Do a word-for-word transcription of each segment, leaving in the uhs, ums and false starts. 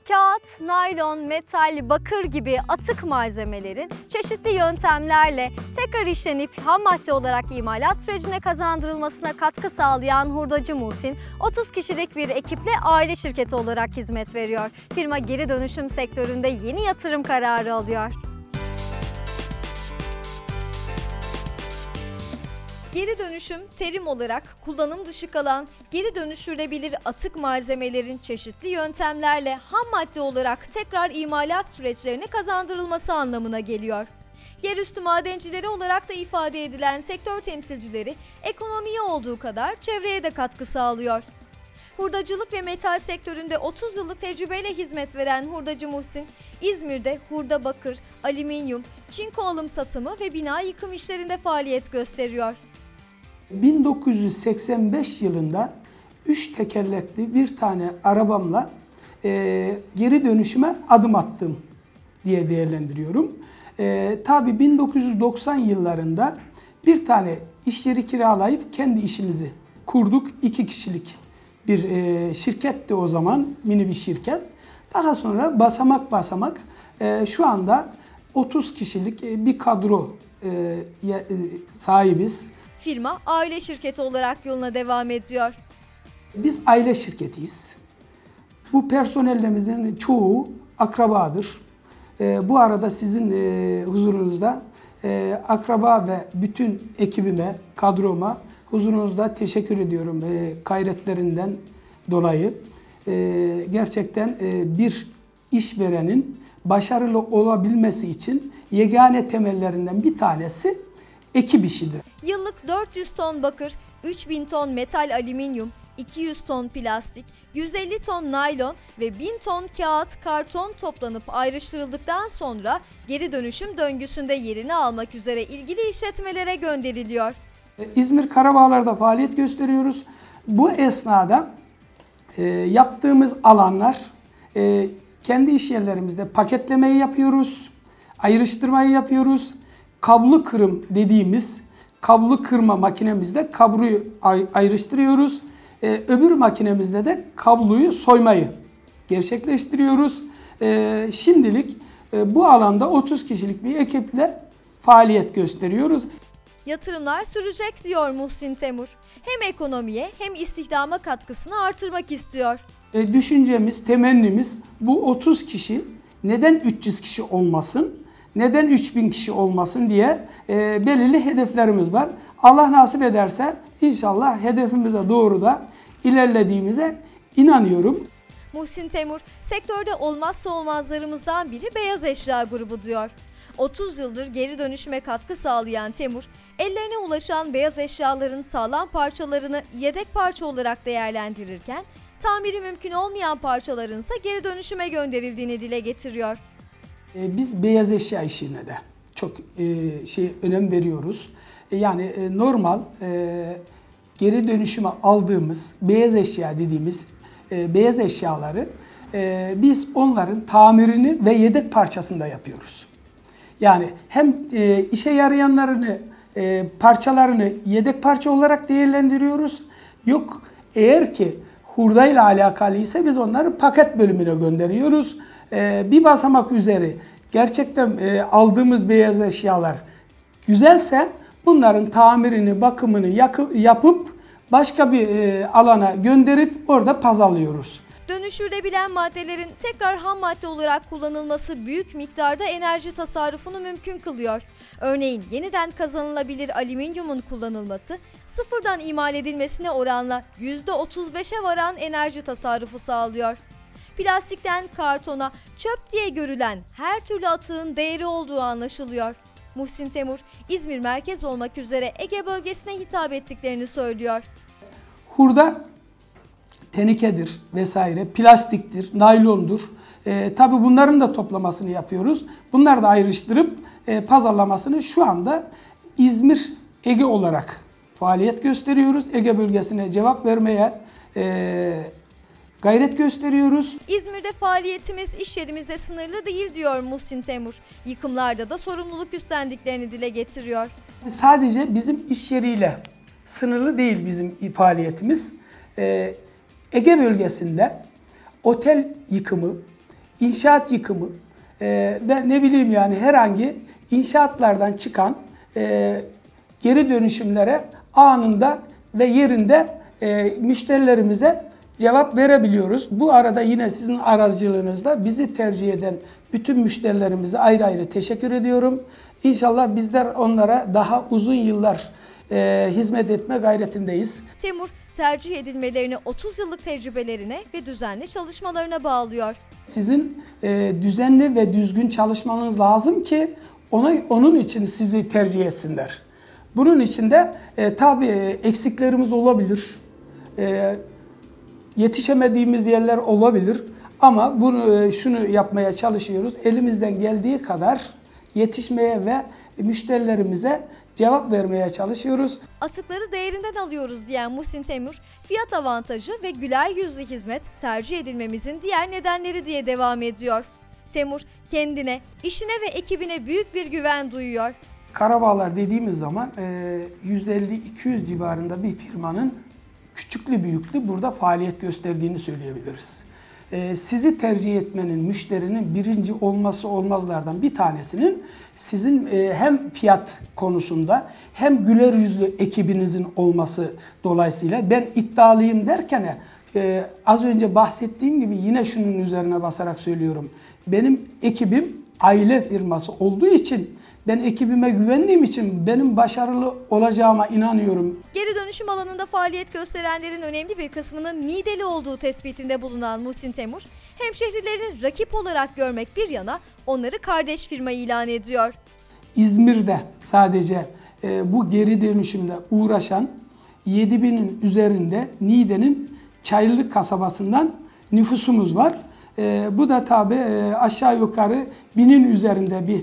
Kağıt, naylon, metal, bakır gibi atık malzemelerin çeşitli yöntemlerle tekrar işlenip ham madde olarak imalat sürecine kazandırılmasına katkı sağlayan Hurdacı Muhsin, otuz kişilik bir ekiple aile şirketi olarak hizmet veriyor. Firma geri dönüşüm sektöründe yeni yatırım kararı alıyor. Geri dönüşüm, terim olarak kullanım dışı kalan, geri dönüştürülebilir atık malzemelerin çeşitli yöntemlerle ham madde olarak tekrar imalat süreçlerine kazandırılması anlamına geliyor. Yerüstü madencileri olarak da ifade edilen sektör temsilcileri, ekonomiye olduğu kadar çevreye de katkı sağlıyor. Hurdacılık ve metal sektöründe otuz yıllık tecrübeyle hizmet veren Hurdacı Muhsin, İzmir'de hurda bakır, alüminyum, çinko alım satımı ve bina yıkım işlerinde faaliyet gösteriyor. bin dokuz yüz seksen beş yılında üç tekerlekli bir tane arabamla e, geri dönüşüme adım attım diye değerlendiriyorum. E, tabii bin dokuz yüz doksan yıllarında bir tane iş yeri kiralayıp kendi işimizi kurduk. İki kişilik bir e, şirketti o zaman, mini bir şirket. Daha sonra basamak basamak e, şu anda otuz kişilik e, bir kadro e, e, sahibiz. Firma aile şirketi olarak yoluna devam ediyor. Biz aile şirketiyiz. Bu personellerimizin çoğu akrabadır. E, bu arada sizin e, huzurunuzda e, akraba ve bütün ekibime, kadroma huzurunuzda teşekkür ediyorum e, gayretlerinden dolayı. E, gerçekten e, bir işverenin başarılı olabilmesi için yegane temellerinden bir tanesi ekip işidir. Yıllık dört yüz ton bakır, üç bin ton metal alüminyum, iki yüz ton plastik, yüz elli ton naylon ve bin ton kağıt, karton toplanıp ayrıştırıldıktan sonra geri dönüşüm döngüsünde yerini almak üzere ilgili işletmelere gönderiliyor. İzmir Karabağlar'da faaliyet gösteriyoruz. Bu esnada e, yaptığımız alanlar, e, kendi iş yerlerimizde paketlemeyi yapıyoruz, ayrıştırmayı yapıyoruz. Kablo kırım dediğimiz kablo kırma makinemizde kabloyu ayrıştırıyoruz. Ee, öbür makinemizde de kabloyu soymayı gerçekleştiriyoruz. Ee, şimdilik e, bu alanda otuz kişilik bir ekiple faaliyet gösteriyoruz. Yatırımlar sürecek diyor Muhsin Temur. Hem ekonomiye hem istihdama katkısını artırmak istiyor. E, düşüncemiz, temennimiz bu otuz kişi neden üç yüz kişi olmasın? Neden üç bin kişi olmasın diye e, belirli hedeflerimiz var. Allah nasip ederse inşallah hedefimize doğru da ilerlediğimize inanıyorum. Muhsin Temur, sektörde olmazsa olmazlarımızdan biri beyaz eşya grubu diyor. otuz yıldır geri dönüşüme katkı sağlayan Temur, ellerine ulaşan beyaz eşyaların sağlam parçalarını yedek parça olarak değerlendirirken, tamiri mümkün olmayan parçaların ise geri dönüşüme gönderildiğini dile getiriyor. Biz beyaz eşya işine de çok şey önem veriyoruz. Yani normal geri dönüşüme aldığımız beyaz eşya dediğimiz beyaz eşyaları biz onların tamirini ve yedek parçasını da yapıyoruz. Yani hem işe yarayanlarını, parçalarını yedek parça olarak değerlendiriyoruz. Yok eğer ki hurdayla alakalı ise biz onları paket bölümüne gönderiyoruz. Bir basamak üzeri gerçekten aldığımız beyaz eşyalar güzelse bunların tamirini, bakımını yapıp başka bir alana gönderip orada pazarlıyoruz. Dönüştürülebilen maddelerin tekrar ham madde olarak kullanılması büyük miktarda enerji tasarrufunu mümkün kılıyor. Örneğin yeniden kazanılabilir alüminyumun kullanılması sıfırdan imal edilmesine oranla yüzde otuz beşe varan enerji tasarrufu sağlıyor. Plastikten kartona, çöp diye görülen her türlü atığın değeri olduğu anlaşılıyor. Muhsin Temur, İzmir merkez olmak üzere Ege bölgesine hitap ettiklerini söylüyor. Hurda tenikedir vesaire, plastiktir, naylondur. E, tabii bunların da toplamasını yapıyoruz. Bunları da ayrıştırıp e, pazarlamasını şu anda İzmir Ege olarak faaliyet gösteriyoruz. Ege bölgesine cevap vermeye e, gayret gösteriyoruz. İzmir'de faaliyetimiz iş yerimizle sınırlı değil diyor Muhsin Temur. Yıkımlarda da sorumluluk üstlendiklerini dile getiriyor. Sadece bizim iş yeriyle sınırlı değil bizim faaliyetimiz. Ee, Ege bölgesinde otel yıkımı, inşaat yıkımı e, ve ne bileyim yani herhangi inşaatlardan çıkan e, geri dönüşümlere anında ve yerinde e, müşterilerimize cevap verebiliyoruz. Bu arada yine sizin aracılığınızla bizi tercih eden bütün müşterilerimize ayrı ayrı teşekkür ediyorum. İnşallah bizler onlara daha uzun yıllar e, hizmet etme gayretindeyiz. Temur, tercih edilmelerini otuz yıllık tecrübelerine ve düzenli çalışmalarına bağlıyor. Sizin e, düzenli ve düzgün çalışmanız lazım ki ona, onun için sizi tercih etsinler. Bunun için de e, tabii eksiklerimiz olabilir. E, yetişemediğimiz yerler olabilir. Ama bunu şunu yapmaya çalışıyoruz. Elimizden geldiği kadar yetişmeye ve müşterilerimize cevap vermeye çalışıyoruz. Atıkları değerinden alıyoruz diyen Muhsin Temur, fiyat avantajı ve güler yüzlü hizmet tercih edilmemizin diğer nedenleri diye devam ediyor. Temur, kendine, işine ve ekibine büyük bir güven duyuyor. Karabağlar dediğimiz zaman yüz elli iki yüz civarında bir firmanın küçüklü büyüklü burada faaliyet gösterdiğini söyleyebiliriz. Sizi tercih etmenin, müşterinin birinci olması olmazlardan bir tanesinin sizin hem fiyat konusunda hem güler yüzlü ekibinizin olması dolayısıyla ben iddialıyım derken az önce bahsettiğim gibi yine şunun üzerine basarak söylüyorum. Benim ekibim aile firması olduğu için ben ekibime güvendiğim için benim başarılı olacağıma inanıyorum. Geri dönüşüm alanında faaliyet gösterenlerin önemli bir kısmının Niğdeli olduğu tespitinde bulunan Muhsin Temur, hemşehrilerini rakip olarak görmek bir yana onları kardeş firma ilan ediyor. İzmir'de sadece e, bu geri dönüşümle uğraşan yedi binin üzerinde Niğde'nin Çayırlık kasabasından nüfusumuz var. E, bu da tabi e, aşağı yukarı binin üzerinde bir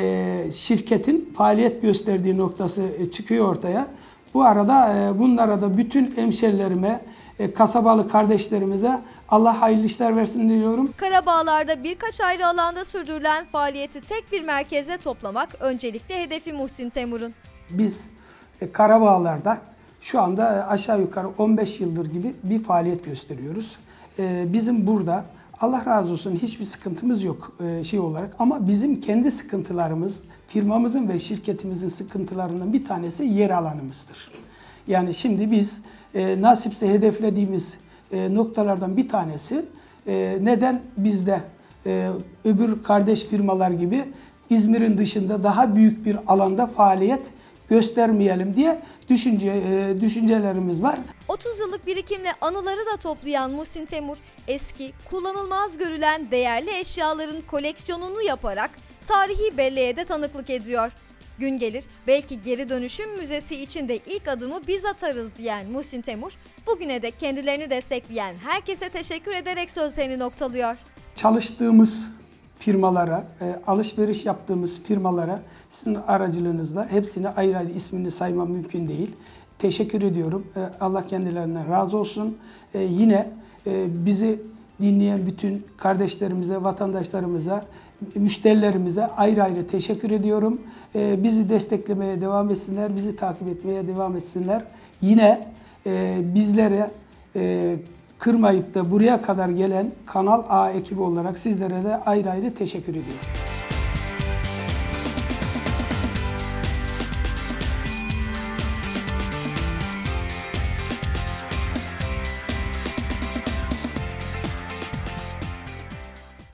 e, şirketin faaliyet gösterdiği noktası e, çıkıyor ortaya. Bu arada e, bunlara da bütün hemşerilerime, e, kasabalı kardeşlerimize Allah hayırlı işler versin diliyorum. Karabağlar'da birkaç ayrı alanda sürdürülen faaliyeti tek bir merkeze toplamak öncelikle hedefi Muhsin Temur'un. Biz e, Karabağlar'da şu anda aşağı yukarı on beş yıldır gibi bir faaliyet gösteriyoruz. E, bizim burada Allah razı olsun hiçbir sıkıntımız yok e, şey olarak ama bizim kendi sıkıntılarımız, firmamızın ve şirketimizin sıkıntılarından bir tanesi yer alanımızdır. Yani şimdi biz e, nasipse hedeflediğimiz e, noktalardan bir tanesi e, neden bizde e, öbür kardeş firmalar gibi İzmir'in dışında daha büyük bir alanda faaliyet göstermeyelim diye düşünce e, düşüncelerimiz var. otuz yıllık birikimle anıları da toplayan Muhsin Temur, eski, kullanılmaz görülen değerli eşyaların koleksiyonunu yaparak tarihi belleğe de tanıklık ediyor. Gün gelir belki geri dönüşüm müzesi için de ilk adımı biz atarız diyen Muhsin Temur, bugüne de kendilerini destekleyen herkese teşekkür ederek sözlerini noktalıyor. Çalıştığımız firmalara, alışveriş yaptığımız firmalara sizin aracılığınızla hepsini ayrı ayrı ismini saymam mümkün değil. Teşekkür ediyorum. Allah kendilerinden razı olsun. Yine bizi dinleyen bütün kardeşlerimize, vatandaşlarımıza, müşterilerimize ayrı ayrı teşekkür ediyorum. Bizi desteklemeye devam etsinler, bizi takip etmeye devam etsinler. Yine bizlere kırmayıp da buraya kadar gelen Kanal A ekibi olarak sizlere de ayrı ayrı teşekkür ediyorum.